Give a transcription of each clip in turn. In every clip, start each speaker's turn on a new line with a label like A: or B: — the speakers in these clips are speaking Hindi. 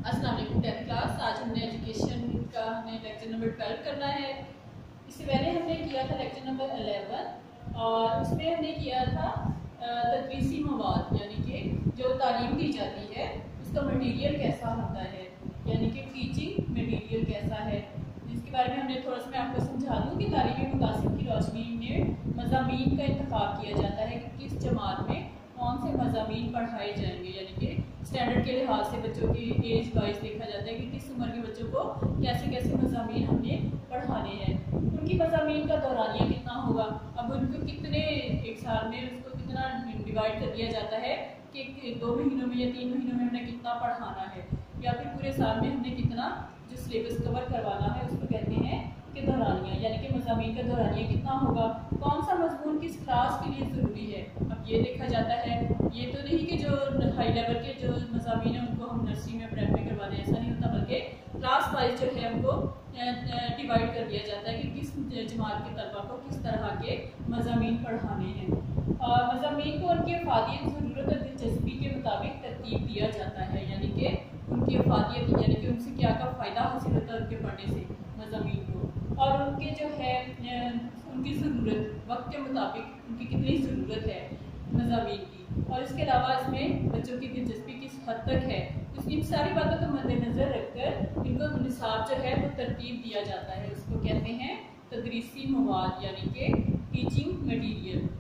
A: अस्सलाम वालेकुम 10th क्लास। आज हमने एजुकेशन का लेक्चर नंबर 12 करना है। इससे पहले हमने किया था लेक्चर नंबर 11 और उसमें हमने किया था तदरीसी मवाद, यानी कि जो तालीम दी जाती है उसका मटेरियल कैसा होता है, यानी कि टीचिंग मटेरियल कैसा है, जिसके बारे में हमने थोड़ा सा मैं आपको समझा दूँ कि तालीमी मकासद की रोशनी में मज़ामीन का इंतखाब किया जाता है कि किस जमात में कौन से मज़ामीन पढ़ाए जाएंगे, यानी कि स्टैंडर्ड के लिहाज से बच्चों की एज वाइज देखा जाता है कि किस उम्र के बच्चों को कैसे कैसे मज़ामीन हमने पढ़ाने हैं, उनकी मज़ामीन का दौरानिया कितना होगा, अब उनको कितने एक साल में उसको कितना डिवाइड कर दिया जाता है कि 2 महीनों में या 3 महीनों में हमने कितना पढ़ाना है, या फिर पूरे साल में हमने कितना जो सिलेबस कवर करवाना है उसको कहते हैं कि दौरानिया, यानी कि मज़ामीन का दौरानिया कितना होगा, कौन सा मजमून किस क्लास के लिए ज़रूरी है। अब ये देखा जाता है, ये तो नहीं कि जो हाई लेवल के जो मज़ामीन है उनको हम नर्सरी में प्रेप में करवा दें, ऐसा नहीं होता, बल्कि क्लास वाइज जो है उनको डिवाइड कर दिया जाता है कि किस जमात के तलबा को किस तरह के मज़ामीन पढ़ाने हैं, और मज़ामीन को उनकी अफादियत, ज़रूरत और दिलचस्पी के मुताबिक तरतीब दिया जाता है, यानी कि उनकी अफादियत यानी कि उनसे क्या क्या फ़ायदा हासिल होता है उनके पढ़ने से मज़ामीन को, और उनके जो है उनकी ज़रूरत वक्त के मुताबिक उनकी कितनी ज़रूरत है मज़ामीन की, और इसके अलावा इसमें बच्चों की दिलचस्पी किस हद तक है, तो इन सारी बातों को मद्देनज़र रखकर इनको निसाब जो है वो तरतीब दिया जाता है, उसको कहते हैं तदरीसी मवाद, यानी कि टीचिंग मटीरियल।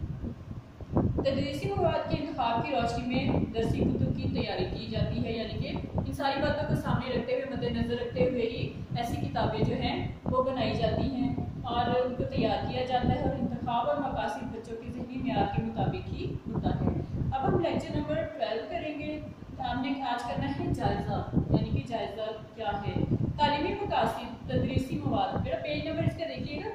A: तदरीसी मवाद के इंतखाब की रोशनी में दरसी कुतुब की तैयारी की जाती है, यानी कि इन सारी बातों को सामने रखते हुए, मद्देनज़र रखते हुए ही ऐसी किताबें जो हैं वो बनाई जाती हैं और उनको तैयार किया जाता है, और इंतखाब और मकासद बच्चों के ज़हनी मेयार के मुताबिक ही होता है। अब हम लेक्चर नंबर 12 करेंगे। हमने आज करना है जायज़ा, यानी कि जायज़ा क्या है, तालीमी मकासद तदरीसी मवाद। मेरा पेज नंबर इसका देखिएगा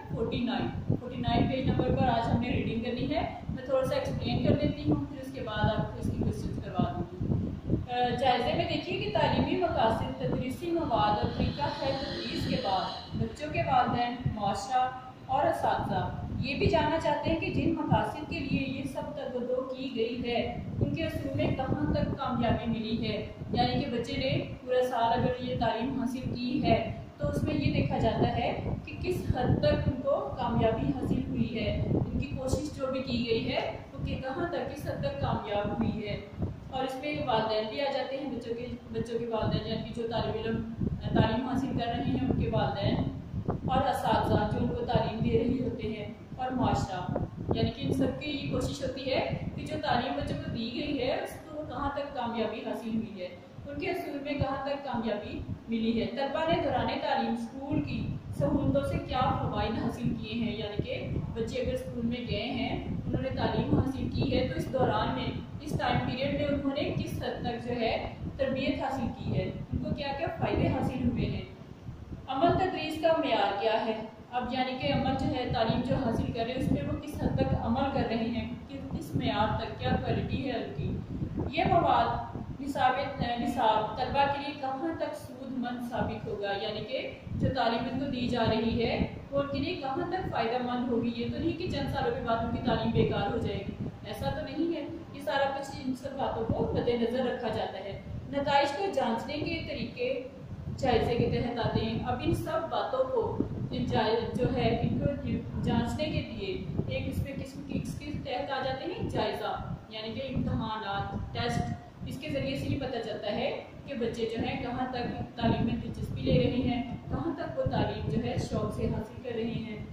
A: 49 पेज नंबर पर आज हमने रीडिंग करनी है। मैं थोड़ा सा एक्सप्लेन कर देती हूँ, फिर उसके बाद आपको इसकी क्वेश्चन करवा दूँगी। जायज़े में देखिए कि तालीमी मकासद तदरीसी मवाद और तरीका है तदरीस के बाद बच्चों के वालिदैन, माशरा और असातिज़ा ये भी जानना चाहते हैं कि जिन मकासद के लिए ये सब तगदो की गई है उनके असूल में कहाँ तक कामयाबी मिली है, यानी कि बच्चे ने पूरा साल अगर ये तालीम हासिल की है तो उसमें ये देखा जाता है कि किस हद तक उनको कामयाबी हासिल हुई है, उनकी कोशिश जो भी की गई है वो कि कहाँ तक किस हद तक कामयाब हुई है, और इसमें वालिदैन भी आ जाते हैं, बच्चों के वालिदैन यानी कि जो तालीम हासिल कर रहे हैं उनके वालिदैन, और असातिज़ा जो उनको तालीम दे रही होते हैं, और माशरा, यानी कि इन सबकी ये कोशिश होती है कि जो तालीम बच्चों को दी गई है उसको कहाँ तक कामयाबी हासिल हुई है, उनके असूल में कहाँ तक कामयाबी मिली है। तलबा ने दौरान तालीम स्कूल की सहूलतों से क्या फ़वाइद हासिल किए हैं, यानी कि बच्चे अगर स्कूल में गए हैं, उन्होंने तालीम हासिल की है, तो इस दौरान में, इस टाइम पीरियड में उन्होंने किस हद तक जो है तरबियत हासिल की है, उनको क्या क्या फ़ायदे हासिल हुए हैं। अमल तदरीस का मेयार क्या है, अब यानी कि अमल जो है तालीम जो हासिल कर रहे हैं उसमें वो किस हद तक अमल कर रहे हैं, किस मेयार तक, क्या क्वालिटी है उनकी। ये मवाद निसाब तलबा के लिए कहाँ तक सूदमंद साबित होगा, यानी कि जो तालीम इनको दी जा रही है वो उनके लिए कहाँ तक फ़ायदेमंद होगी। ये तो नहीं कि चंद सालों के बाद उनकी तालीम बेकार हो जाएगी, ऐसा तो नहीं है। ये सारा कुछ इन सब बातों को मद्देनज़र रखा जाता है। नताइज को जाँचने के तरीके जायज़े के तहत आते हैं। अब इन सब बातों को जो है इनको जांचने के लिए एक इसमें किसके तहत आ जाते हैं, जायज़ा, यानी कि इम्तहानात, टेस्ट, इसके ज़रिए से ये पता चलता है कि बच्चे जो हैं कहाँ तक तालीम में दिलचस्पी ले रहे हैं, कहाँ तक वो तालीम जो है शौक़ से हासिल कर रहे हैं।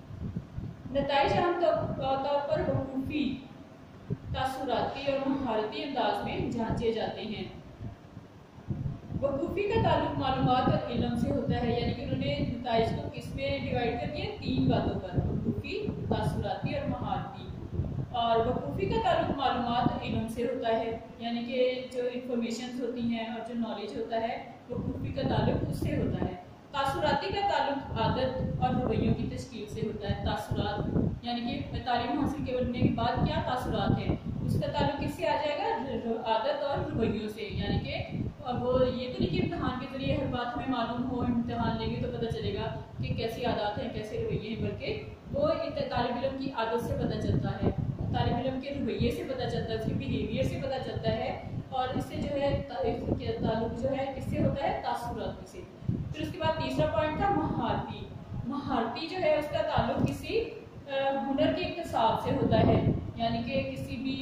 A: नताइज आमतौर पर वकूफ़ी, तासुराती और महारती अंदाज में जांचे जाते हैं। वकूफ़ी का ताल्लुक मालूमात और इल्म से होता है, यानी कि उन्होंने नताइज को किस में डिवाइड कर दिया, 3 बातों पर, वकूफ़ी, तासुराती और महारती। और वकूफ़ी का ताल्लुक मालूमात और इल्म से होता है, यानी कि जो इंफॉर्मेशन होती हैं और जो नॉलेज होता है वकूफ़ी का ताल्लुक उससे होता है। तासुराती का ताल्लुक आदत और रवैयों की तश्कील से होता है। तासुरात यानी कि तालीम हासिल करने के बाद क्या तासुरात है, उसका ताल्लुक किससे आ जाएगा, आदत और रवैयों से, यानी कि वो ये तो नहीं कि इम्तहान के जरिए हर बात हमें मालूम हो, इम्तहान लेंगे तो पता चलेगा कि कैसी आदत हैं, कैसे रवैये हैं, बल्कि वो तालिब इल्म की आदत से पता चलता है। तालिब इल्म के रवैये से पता चलता है, उसके बिहेवियर से पता चलता है, और इससे जो है ताल्लुक जो है किससे होता है, तासुरात से। फिर उसके बाद तीसरा पॉइंट था महारती। महारती जो है उसका ताल्लुक किसी हुनर के इक्तसाब से होता है, यानी कि किसी भी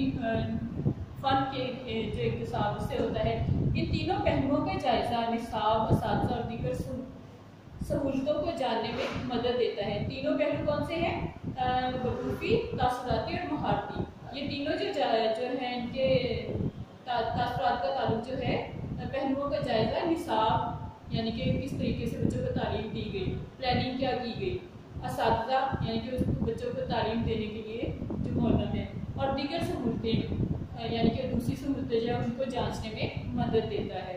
A: फन के जो इक्तसाब से होता है। इन तीनों पहलुओं का जायजा निसाब, असातिज़ा और दीगर सहूलतों को जानने में मदद देता है। तीनों पहलू कौन से हैं, वकूफ़ी, तासुराती और महारती। ये तीनों जो है इनके तासुरात का ताल्लुक जो है पहलुओं का जायजा निसाब, यानी कि किस तरीके से बच्चों को तालीम दी गई, प्लानिंग क्या की गई, असातिज़ा यानी कि उस बच्चों को तालीम देने के लिए जो मौलम है, और दीगर सहूलतें यानी कि दूसरी सहूलतें जो है उनको जांचने में मदद देता है।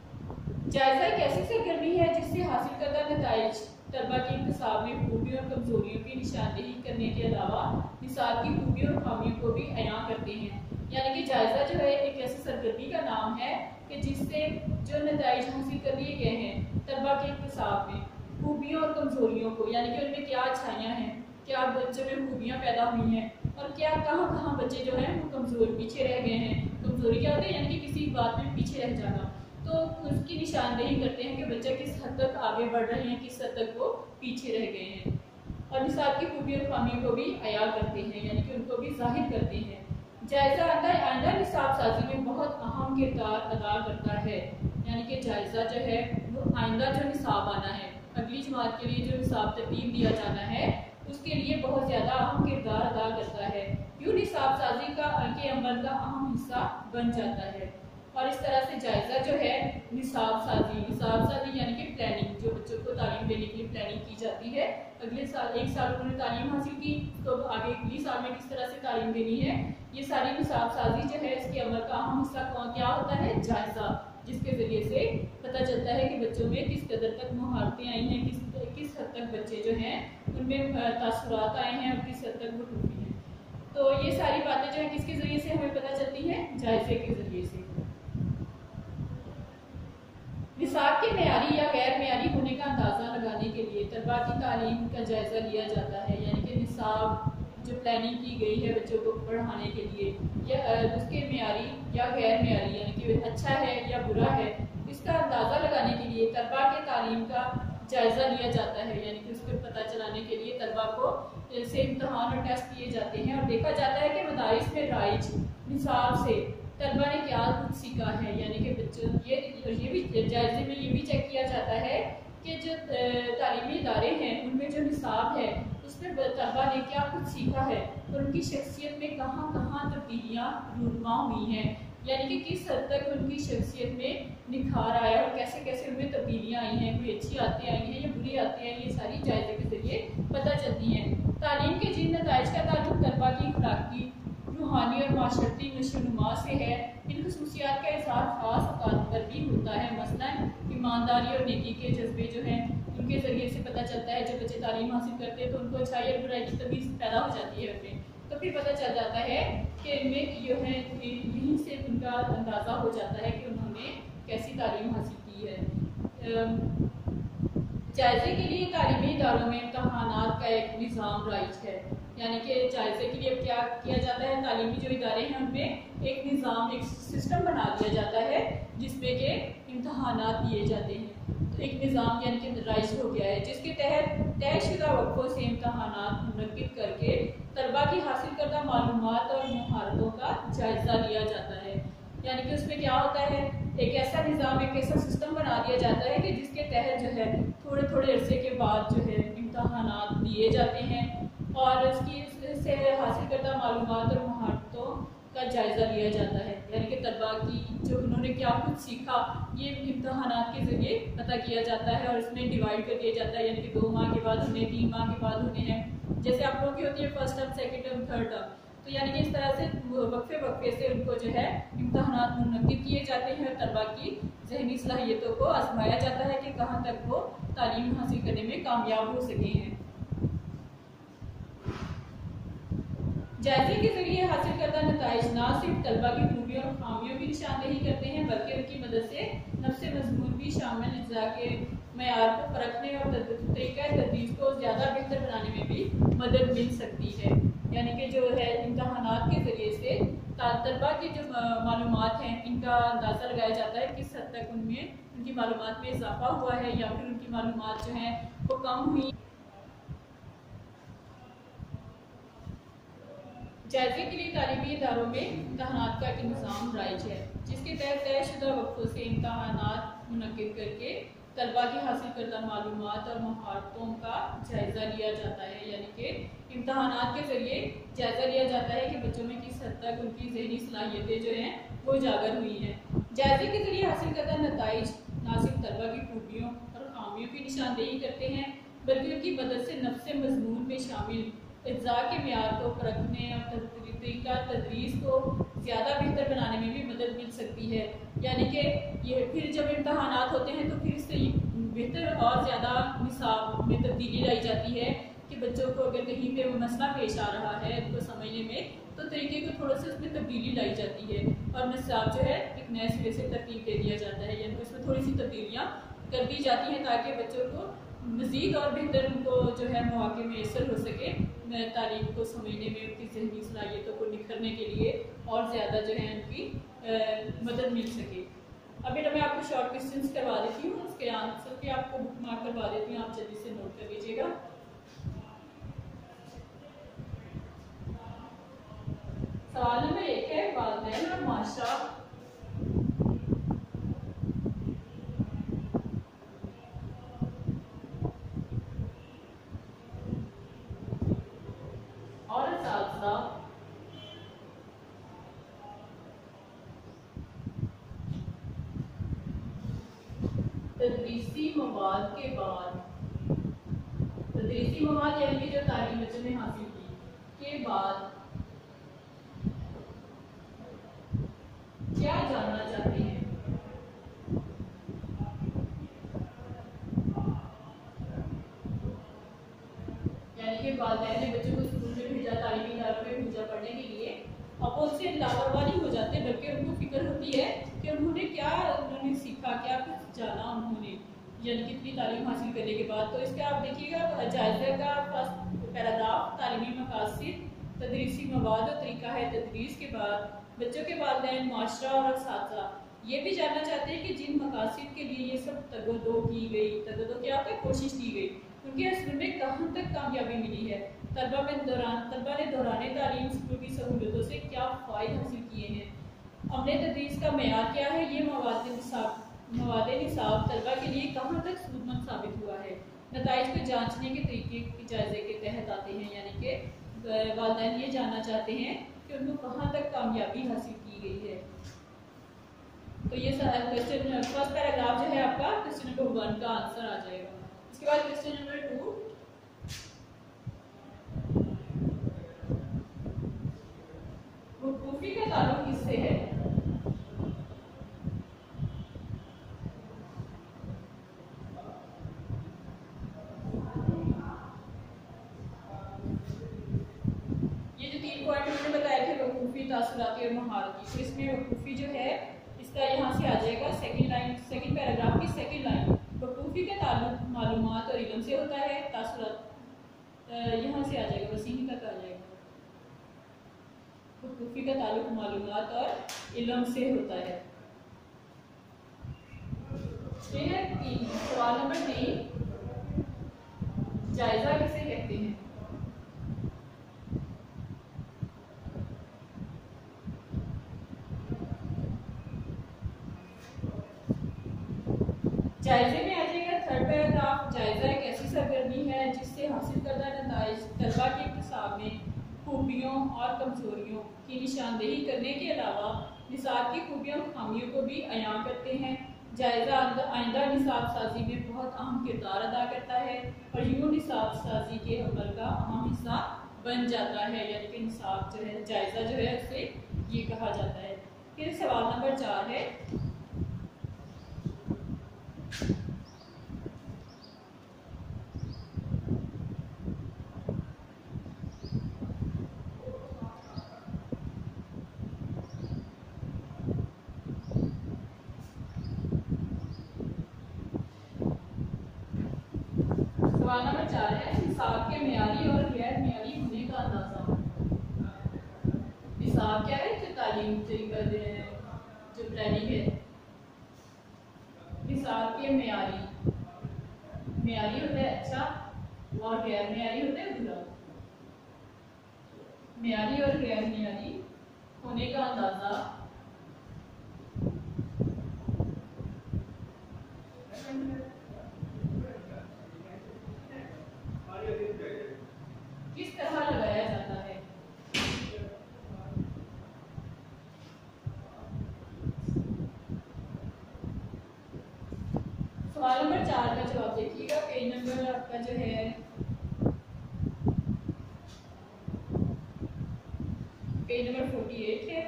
A: जायजा एक ऐसी सरगर्मी है जिससे हासिल करदा नताइज तलबा के इंतसाब में खूबियों और कमजोरियों की निशानदेही करने के अलावा निसाब की खूबियों और खामियों को भी अयां करते हैं। यानी कि जायजा जो है एक ऐसी सरगर्मी का नाम है कि जिससे जो नताइज हासिल कर लिए गए हैं तलबा के इंतसाब में खूबियों और कमजोरियों को, यानी कि उनमें क्या अच्छाइयाँ हैं, क्या बच्चों में खूबियाँ पैदा हुई हैं, और क्या कहाँ बच्चे जो हैं वो कमज़ोर पीछे रह गए हैं। कमज़ोरी क्या होती है, यानी कि किसी बात में पीछे रह जाना, तो उसकी निशानदेही करते हैं कि बच्चा किस हद तक आगे बढ़ रहे हैं, किस हद तक वो पीछे रह गए हैं। और निसाब की खूबी और खामियों को भी अया करते हैं, यानी कि उनको भी जाहिर करते हैं। जायज़ा आइंदा निसाब साजी में बहुत अहम किरदार अदा करता है, यानी कि जायज़ा जो है वो आइंदा जो निसाब आना है, अगली जमात के लिए जो निसाब तरतीब दिया जाना है, उसके लिए बहुत ज़्यादा अहम किरदार अदा करता है। यूँ निसाब साजी के अमल का अहम हिस्सा बन जाता है। और इस तरह से जायज़ा जो है निसाब साजी यानी कि प्लानिंग, जो बच्चों को तालीम देने के लिए प्लानिंग की जाती है। अगले साल, एक साल उन्होंने तालीम हासिल की, तो आगे अगली साल में किस तरह से तालीम देनी है, ये सारी निसाब साजी जो है इसके अमल का अहम हिस्सा क्या होता है, जायज़ा, जिसके ज़रिए से पता चलता है कि बच्चों में किस कदर तक महारतें आई हैं, किस हद तक बच्चे जो हैं उनमें तासुरात आए हैं और किस हद तक वो टूटी हैं। तो ये सारी बातें जो है किसके ज़रिए से हमें पता चलती हैं, जायज़े के ज़रिए से। निसाब के मेयारी या गैर मेयारी होने का अंदाज़ा लगाने के लिए तलबा की तालीम का जायज़ा लिया जाता है, यानी कि निसाब जो प्लानिंग की गई है बच्चों को पढ़ाने के लिए, या उसके मेयारी या गैर मेयारी यानी कि अच्छा है या बुरा है, इसका अंदाज़ा लगाने के लिए तलबा के तालीम का जायज़ा लिया जाता है। यानी कि उसको पता चलाने के लिए तलबा को से इम्तहान और टेस्ट किए जाते हैं, और देखा जाता है कि मदारिस में राइज निसाब से तलबा ने क्या कुछ सीखा है। यानी कि बच्चों ये भी जायज़े में ये भी चेक किया जाता है कि जो तालीमी इदारे हैं उनमें जो निसाब है उसमें तलबा ने क्या कुछ सीखा है और उनकी शख्सियत में कहाँ कहाँ तब्दीलियाँ रूनुमा हुई हैं, यानी कि किस हद तक उनकी शख्सियत में निखार आया और कैसे कैसे उनमें तब्दीलियाँ आई हैं, कोई अच्छी आती आई हैं या बुरी आती हैं, ये सारी जायज़े के ज़रिए पता चलती हैं। तालीम के जिन नताइज का ताल्लुक तलबा की अखलाकी, रूहानी और माशरती नशोनुमा से है, इन खसूसियात का इज़हार ख़ास औकात पर भी होता है। मसलन ईमानदारी और नेकी के जज्बे जो हैं उनके ज़रिए से पता चलता है। जब बच्चे तालीम हासिल करते हैं तो उनको अच्छाई और बुराई की तमीज़ पैदा हो जाती है उनमें, तो फिर पता चल जाता है कि इनमें जो है यहीं से उनका अंदाज़ा हो जाता है कि उन्होंने कैसी तालीम हासिल की है। जायज़े के लिए तालीमी इदारों में इम्तहानात का एक निज़ाम राइज है, यानी कि जायज़े के लिए क्या किया जाता है, तालीमी जो इदारे हैं उनमें एक निज़ाम, एक सिस्टम बना दिया जाता है जिसमें के इम्तहानात दिए जाते हैं। तो एक निज़ाम यानी कि राइज हो गया है जिसके तहत तयशुदा वक्फों से इम्तहानात मुनक्किद करके तलबा की हासिल करदा मालूमात और महारतों का जायज़ा लिया जाता है। यानी कि उसमें क्या होता है, एक ऐसा निज़ाम, एक ऐसा सिस्टम बना दिया जाता है कि जिसके तहत जो है थोड़े थोड़े अरसे के बाद जो है इम्तहानात दिए जाते हैं और उसकी से हासिल करदा मालूमात और महारतों का जायज़ा लिया जाता है। यानी कि तलबा की जो उन्होंने क्या कुछ सीखा ये इम्तहानात के ज़रिए पता किया जाता है और इसमें डिवाइड कर दिया जाता है। यानी कि 2 माह के बाद होने, 3 माह के बाद होने हैं, जैसे आप लोगों की होती है first term, second term, third term. तो यानी कि इस तरह से वक्फे से उनको जो है इम्तहानात मुनक्किद किए जाते हैं और तलबा की ज़हनी सलाहियतों को आजमाया जाता है कि कहाँ तक वो तालीम हासिल करने में कामयाब हो सके हैं। जायजे के जरिए हासिल करदा नताइज न सिर्फ तलबा की खूबियों और खामियों की निशानदेही करते हैं बल्कि उनकी मदद से नफ्स मजमून भी शामिल अज्जा के मयार को परखने और तरीक़ा तदरीस को ज़्यादा बेहतर बनाने में भी मदद मिल सकती है। यानी कि जो है इम्तहानात के ज़रिए से तलबा की जो मालूमात हैं इनका अंदाज़ा लगाया जाता है किस हद तक उनमें उनकी मालूमात में इजाफा हुआ है या फिर उनकी मालूमात जो हैं वो कम हुई। जायजे के लिए तालीमी इदारों में इम्तहानात का एक निज़ाम राइज है जिसके तहत तयशुदा वक्फों से इम्तहानात मुनक्किद करके तलबा की हासिल करदा मालूमात और महारतों का जायज़ा लिया जाता है। यानी कि इम्तहानात के ज़रिए जायज़ा लिया जाता है कि बच्चों में किस हद तक उनकी ज़हनी सलाहियतें जो हैं वो उजागर हुई हैं। जायज़े के ज़रिए हासिल करदा नताइज न सिर्फ तलबा की खूबियों और खामियों की निशानदेही करते हैं बल्कि उनकी मदद से नफ्स मजमून में शामिल अज्जा के म्यार को परखने और तरीक़ा तदरीस को ज़्यादा बेहतर बनाने में भी मदद मिल सकती है। यानी कि ये फिर जब इम्तहानात होते हैं तो फिर इससे बेहतर और ज़्यादा निसाब में तब्दीली लाई जाती है कि बच्चों को अगर कहीं पे वो मसला पेश आ रहा है उनको समझने में तो तरीके को थोड़ा सा उसमें तब्दीली लाई जाती है और निसाब जो है एक नए सिरे से तरतीब दे दिया जाता है। यानी उसमें थोड़ी सी तब्दीलियाँ कर दी जाती हैं ताकि बच्चों को मज़ीद और बेहतर उनको जो है मौके मैसर हो सके तालीम को समझने में उनकी ज़हनी सलाहियतों को निखरने के लिए और ज़्यादा जो है उनकी मदद मिल सके। अब बेटा मैं आपको शॉर्ट क्वेश्चंस करवा देती हूँ उसके आंसर भी आपको बुक मार्क करवा देती हूँ आप जल्दी से नोट कर लीजिएगा। सवाल नंबर 1 है वालिदैन और माशरा तदरीसी मवाद के बाद तदरीसी मवाद यानी कि जो तालीम बच्चों ने हासिल की के बाद क्या जानना चाहते हैं। यानी कि वालिदैन ने बच्चों को स्कूल में भेजा तालीमी इदारों में भेजा पढ़ने के लिए अब वो उससे लापरवाह नहीं हो जाते बल्कि उनको फिक्र होती है कि उन्होंने सीखा क्या कुछ जाना उन्होंने यानी कितनी तालीम हासिल करने के बाद। तो इसका आप देखिएगा जायज़े का फर्स्ट पैराग्राफ तालीमी मकासद तदरीसी मवाद और तरीका है तदरीस के बाद बच्चों के वालिदैन माशरा और असातिज़ा ये भी जानना चाहते हैं कि जिन मकासद के लिए ये सब तगदो की गई तगदो क्या होता है कोशिश की गई उनके असल में कहाँ तक कामयाबी मिली है। तलबा ने दौरान तालीम स्कूल की सहूलतों से क्या फ़ायदे हासिल किए हैं। हमने तदरीस का मेयार क्या है ये मवाद निसाब तलबा के लिए कहाँ तक सूदमंद साबित हुआ है। नताइज को जांचने के तरीके के जायजे के तहत आते हैं यानी कि वालिदैन ये जानना चाहते हैं कि उनको कहाँ तक कामयाबी हासिल की गई है। तो ये क्वेश्चन फर्स्ट पैराग्राफ जो है आपका क्वेश्चन नंबर 1 का आंसर आ जाएगा। इसके बाद क्वेश्चन नंबर 2 वक़ूफ़ी का ताल्लुक किससे है। ये जो 3 पॉइंट मैंने बताए थे वक़ूफ़ी तासुराती और महारती तो इसमें वक़ूफ़ी जो है इसका यहाँ से आ जाएगा सेकंड पैराग्राफ की सेकंड लाइन वक़ूफ़ी का ताल्लुक मालूमात और इल्म से होता है। तासुरात यहाँ से आ जाएगा बस यहीं तक आ जाएगा वक़ूफ़ी का ताल्लुक मालूमात और इल्म से होता है। सवाल नंबर 3 जायज़ा किसे कहते हैं। जायजे में आ जाएगा थर्ड पैराग्राफ जायज़ा एक ऐसी सरगर्मी है जिससे हासिल करदा नताइज तलबा के इंतसाब में खूबियों और कमजोरियों की निशानदेही करने के अलावा निसाब की खूबियों और खामियों को भी अयां करते हैं। जायज़ा आइंदा निसाब साजी में बहुत अहम किरदार अदा करता है और यूँ निसाब साजी के अमल का अहम हिस्सा बन जाता है। यानी कि निसाब जो है जायज़ा जो है उसे ये कहा जाता है। फिर सवाल नंबर 4 है सवाल नंबर 4 है निसाब के मेयारी और गैर मेयारी होने का अंदाजा। निसाब क्या है? जो तालीम तरीका जो प्लानिंग है। निसाब के मेयारी होता है अच्छा और गैर मेयारी होता है बुरा। मेयारी और गैर मेयारी होने का अंदाजा किस तरह लगाया जाता है? सवाल नंबर 4 का जवाब देखिएगा। पेज नंबर आपका जो है पेज नंबर 48 है।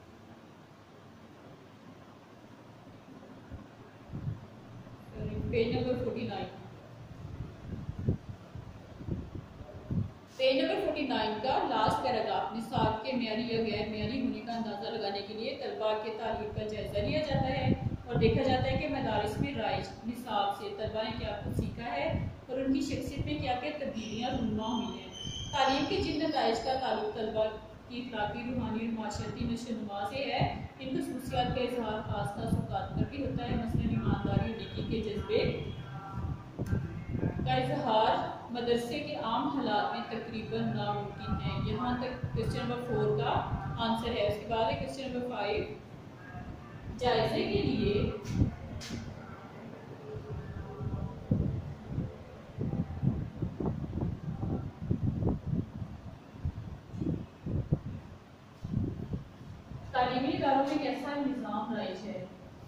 A: Page number 49। पेज नंबर 49 का लास्ट पैराग्राफ। निसाब के मेयारी या गैर मेयारी होने का अंदाजा लगाने के लिए तलबा के तालीम का जायजा लिया जाता है और देखा जाता है कि मदारिस में राइज निसाब से तलबा ने क्या कुछ सीखा है और उनकी शख्सियत में क्या क्या तब्दीलियाँ रूनुमा हुई हैं। तालीम के जिन नताइज का ताल्लुक तलबा की अखलाकी, रूहानी और माशरती नशोनुमा से है, इन खसूसियात का इजहार खास तासुकात पर भी होता है। मसलन ईमानदारी और नेकी के जज्बे का इजहार मदरसे के आम हालात में तकरीबन नामुमकिन है। यहाँ तक क्वेश्चन नंबर 4 का आंसर है। उसके बाद है क्वेश्चन नंबर 5। जायजे के लिए तालीमी इदारों में कैसा निज़ाम राइज है?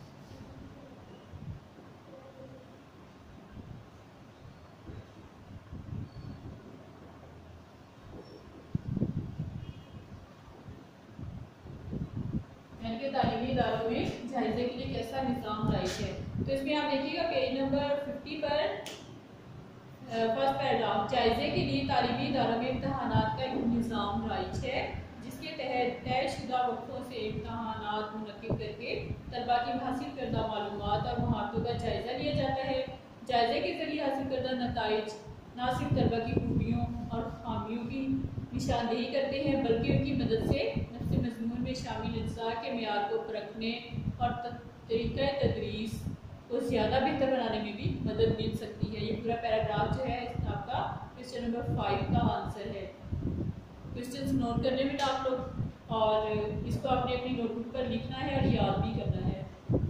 A: तालीमी इदारों में जायजे के लिए कैसा निज़ाम राइज है? तो इसमें आप देखिएगा पेज नंबर 50 पर फर्स्ट पैराग्राफ। जायजे के लिए तालीमी इदारों में इम्तहानात का एक निज़ाम राइज है जिसके तहत तयशुदा वक्फों से इम्तहानात मुनक्किद करके तलबा की हासिल करदा मालूमात और महारतों का जायजा लिया जाता है। जायजे के जरिए हासिल करदा नताइज न सिर्फ तलबा की खूबियों और खामियों की निशानदेही करते हैं बल्कि उनकी मदद से नफ्स मज़मून में शामिल अज्जा के मेयार को परखने और तरीक़ा तदरीस को ज़्यादा बेहतर बनाने में भी मदद मिल सकती है। ये पूरा पैराग्राफ जो है आपका क्वेश्चन नंबर 5 का आंसर है। क्वेश्चंस नोट करने में आप लोग और इसको आपने अपनी नोटबुक पर लिखना है और याद भी करना है।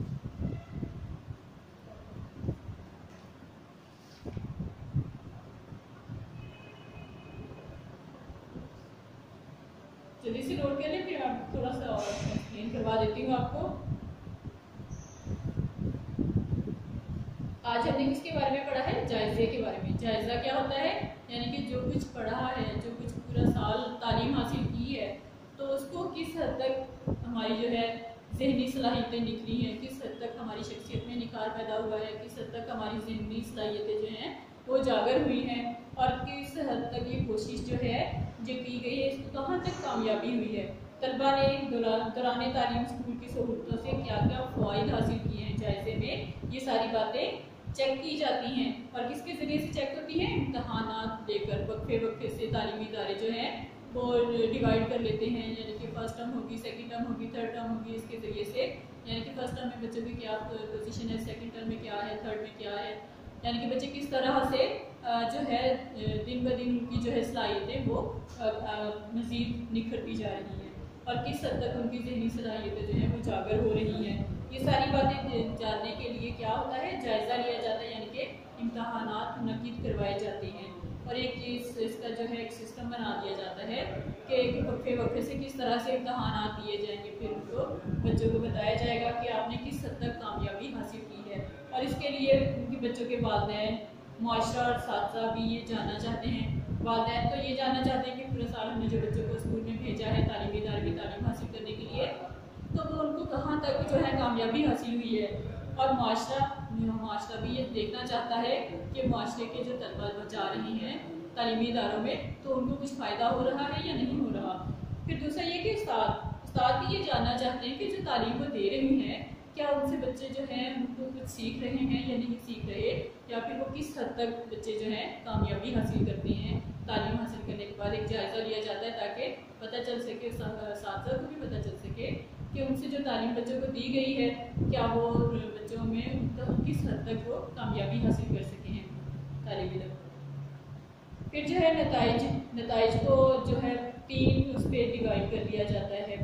A: जल्दी से नोट कर लें, फिर आप थोड़ा सा और एक्सप्लेन करवा देती हूँ आपको। आज हमने किसके बारे में पढ़ा है? जायजे के बारे में। जायजा क्या होता है? यानी कि जो कुछ पढ़ा है, जो कुछ पूरा साल तालीम हासिल की है, तो उसको किस हद तक हमारी जो है ज़हनी सलाहियतें निकली हैं, किस हद तक हमारी शख्सियत में निखार पैदा हुआ है, किस हद तक हमारी ज़हनी सलाहियतें जो हैं वो जागर हुई हैं और किस हद तक ये कोशिश जो है जो की गई है इसको कहाँ तक कामयाबी हुई है। तलबा ने दौरान तालीम स्कूल की सहूलतों से क्या क्या फ़वाइद हासिल किए हैं। जायजे में ये सारी बातें चेक की जाती हैं और किसके ज़रिए से चेक होती हैं? इम्तहानात लेकर वक्फे वक्फे से तालीमी इदारे जो हैं वो डिवाइड कर लेते हैं, यानी कि फर्स्ट टर्म होगी, सेकंड टर्म होगी, थर्ड टर्म होगी। इसके ज़रिए से यानी कि फर्स्ट टर्म में बच्चों की क्या पोजीशन है, सेकंड टर्म में क्या है, थर्ड में क्या है, यानी कि बच्चे किस तरह से जो है दिन ब दिन उनकी जो है सलाहियतें वो मज़ीद निखरती जा रही हैं और किस हद तक उनकी ज़हनी सलाहियतें जो हैं वो जागर हो रही हैं। ये सारी बातें जानने के लिए क्या होता है? जायज़ा लिया जाता है, यानी कि इम्तहानात मुनक्किद करवाए जाते हैं और एक चीज़ इसका जो है एक सिस्टम बना दिया जाता है कि वक्फे वक्फे से किस तरह से इम्तहानात दिए जाएंगे। फिर उनको बच्चों को बताया जाएगा कि आपने किस हद तक कामयाबी हासिल की है और इसके लिए उनके बच्चों के वालिदैन, मुआशरा और साथी भी ये जानना चाहते हैं। वालिदैन तो ये जानना चाहते हैं कि पूरे साल हमने जो बच्चों को स्कूल में भेजा है तालीमी इदारे में तालीम हासिल करने के लिए, तो वो उनको कहाँ तक जो है कामयाबी हासिल हुई है। और मुआशरा भी ये देखना चाहता है कि मुआशरे के जो तलबा जा रहे हैं तालीमी इदारों में तो उनको कुछ फ़ायदा हो रहा है या नहीं हो रहा। फिर दूसरा ये कि उस्ताद भी ये जानना चाहते हैं कि जो तालीम वो दे रही हैं क्या उनसे बच्चे जो हैं उनको कुछ सीख रहे हैं या नहीं सीख रहे, या फिर वो किस हद तक बच्चे जो हैं कामयाबी हासिल करते हैं। तालीम हासिल करने के बाद एक जायज़ा लिया जाता है ताकि पता चल सके, साथ को भी पता चल सके कि उनसे जो तालीम बच्चों को दी गई है क्या वो बच्चों में तो किस हद तक वो कामयाबी हासिल कर सके हैं तालीम इल्म। फिर जो है नताइज को जो है 3 उस पर डिवाइड कर दिया जाता है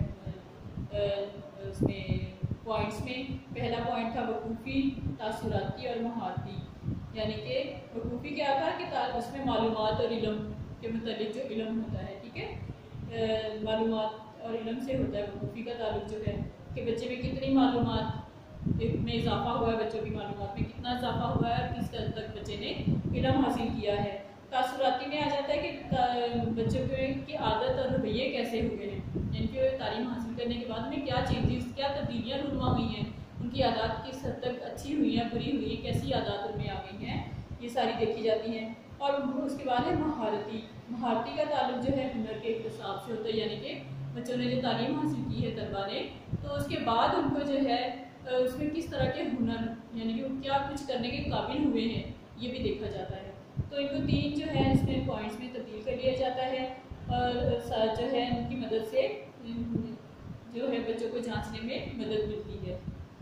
A: उसमें पॉइंट्स में। पहला पॉइंट था वकूफ़ी, तासुराती और महारती। यानी कि वकूफ़ी क्या था कि उसमें मालूमात और इल्म के मतलब जो इल्म होता है, ठीक है, मालूमात और इल्म से होता है। वकूफ़ी का ताल्लुक जो है कि बच्चे में कितनी मालूमात में इजाफा हुआ है, बच्चों की मालूमात में कितना इजाफा हुआ है, किस हद तक बच्चे ने इल्म हासिल किया है। तासुराती में आ जाता है कि बच्चों की आदत और रवैये कैसे हुए हैं, यानी कि तालीम हासिल करने के बाद में क्या चेंजेस, क्या तब्दीलियाँ रूनुमा हुई हैं, उनकी आदत किस हद तक अच्छी हुई हैं, बुरी हुई हैं, कैसी आदत उनमें आ गई हैं, ये सारी देखी जाती हैं। और उसके बाद है महारती का ताल्लुक जो है हुनर के हिसाब से होता है, यानी कि बच्चों ने जो तालीम हासिल की है तलबा ने, तो उसके बाद उनको जो है उसमें किस तरह के हुनर यानी कि वो क्या कुछ करने के काबिल हुए हैं, ये भी देखा जाता है। तो इनको 3 जो है इसमें पॉइंट्स में तब्दील कर लिया जाता है और जो है उनकी मदद से जो है बच्चों को जांचने में मदद मिलती है।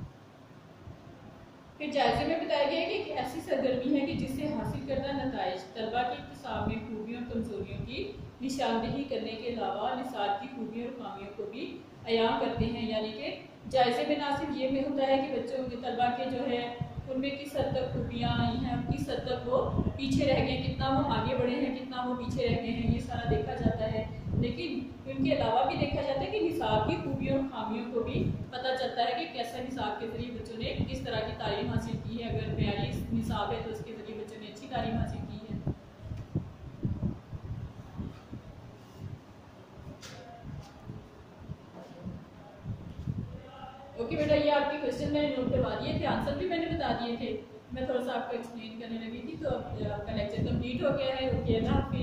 A: फिर जायजे में बताया गया है कि एक ऐसी सरगर्मी है कि जिससे हासिल करना नताइज तलबा के इक्तिसाब में खूबियों और कमजोरियों की निशानदेही करने के अलावा निसाब की खूबियों और खामियों को भी अयां करते हैं। यानी कि जायजे में ना सिर्फ ये में होता है कि बच्चों के तलबा के जो है उनमें किस हद तक खूबियाँ आई हैं, किस हद तक वो पीछे रह गए, कितना वो आगे बढ़े हैं, कितना वो पीछे रह गए हैं, ये सारा देखा जाता है। लेकिन इनके अलावा भी देखा जाता है कि निसाब की खूबियों और खामियों को भी पता चलता है कि कैसा निसाब के जरिए बच्चों ने किस तरह की तालीम हासिल की है। अगर प्यारी निसाब है तो उसके जरिए बच्चों ने अच्छी तालीम हासिल की है। ओके बेटा, ये आपके क्वेश्चन मैंने नोट करवा दिए थे, आंसर भी मैंने बता दिए थे। मैं थोड़ा सा आपको एक्सप्लेन करने लगी थी, तो आपका लेक्चर कंप्लीट हो गया है। ओके ना।